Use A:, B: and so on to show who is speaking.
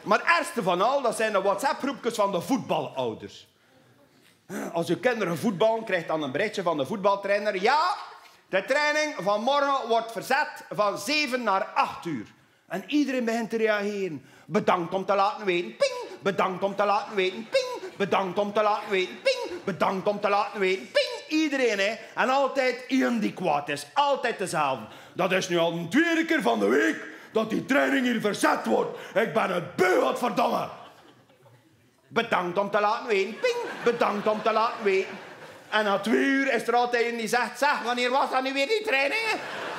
A: Maar het ergste van al, dat zijn de WhatsApp-groepjes van de voetbalouders. Als uw kinderen voetballen, krijgt dan een berichtje van de voetbaltrainer. Ja, de training van morgen wordt verzet van 7 naar 8 uur. En iedereen begint te reageren. Bedankt om te laten weten. Ping! Bedankt om te laten weten. Ping! Bedankt om te laten weten. Ping! Bedankt om te laten weten. Ping! Iedereen, hè. En altijd iemand die kwaad is. Altijd dezelfde. Dat is nu al de tweede keer van de week dat die training hier verzet wordt. Ik ben het beu, godverdomme. Bedankt om te laten weten. Ping! Bedankt om te laten weten. En na 2 uur is er altijd een die zegt... Zeg, wanneer was dat nu weer die training?